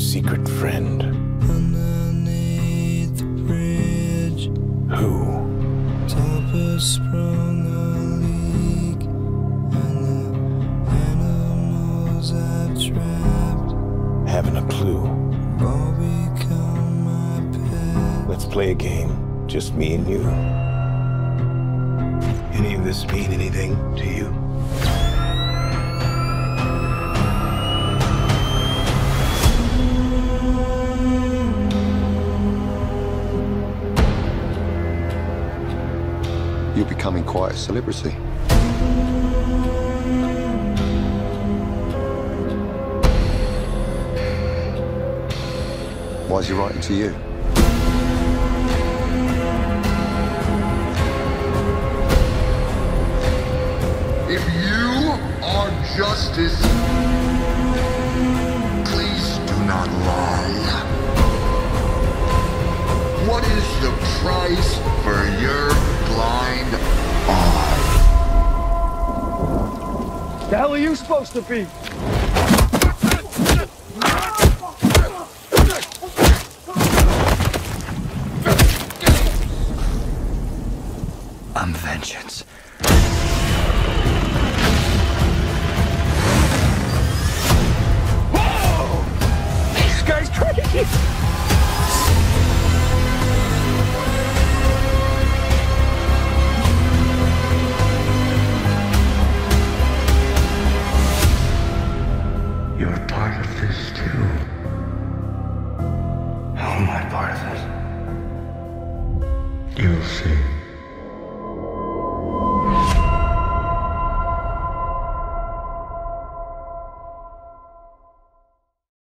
secret friend. Underneath the bridge, Who? Topper sprung a leak, and the animals I've trapped Haven't a clue. all become my pet. Let's play a game. Just me and you. Any of this mean anything to you? You're becoming quite a celebrity. Why is he writing to you? If you are justice, please do not lie. What is the price for your blind eye? The hell are you supposed to be? I'm vengeance. Whoa! This guy's crazy! You're part of this too. How am I part of this? You'll see.